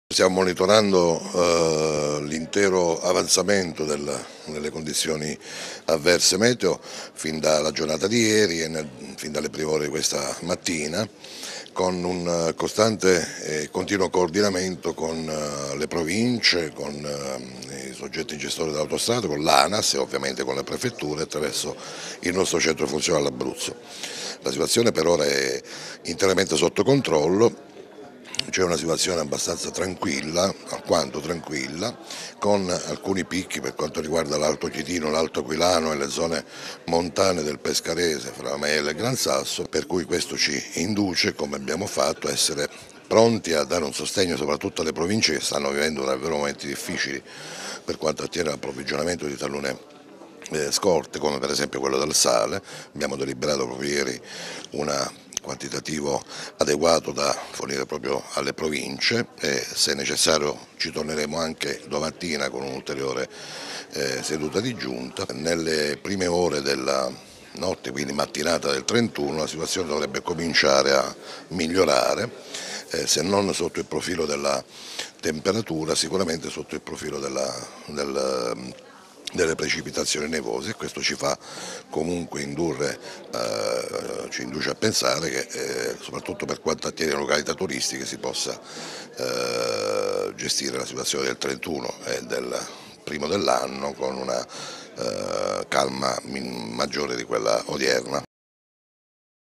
Stiamo monitorando l'intero avanzamento delle condizioni avverse meteo fin dalla giornata di ieri e fin dalle prime ore di questa mattina, con un costante e continuo coordinamento con le province, con i soggetti gestori dell'autostrada, con l'ANAS e ovviamente con le prefetture attraverso il nostro centro funzionale Abruzzo. La situazione per ora è interamente sotto controllo. C'è una situazione abbastanza tranquilla, alquanto tranquilla, con alcuni picchi per quanto riguarda l'Alto Chitino, l'Alto Aquilano e le zone montane del Pescarese, fra Mele e Gran Sasso, per cui questo ci induce, come abbiamo fatto, a essere pronti a dare un sostegno soprattutto alle province che stanno vivendo davvero momenti difficili per quanto attiene all'approvvigionamento di talune scorte, come per esempio quello del sale. Abbiamo deliberato proprio ieri un quantitativo adeguato da fornire proprio alle province e se necessario ci torneremo anche domattina con un'ulteriore seduta di giunta. Nelle prime ore della notte, quindi mattinata del 31, la situazione dovrebbe cominciare a migliorare, se non sotto il profilo della temperatura, sicuramente sotto il profilo delle precipitazioni nevose, e questo ci fa comunque ci induce a pensare che soprattutto per quanto attiene alle località turistiche si possa gestire la situazione del 31 e del primo dell'anno con una calma maggiore di quella odierna.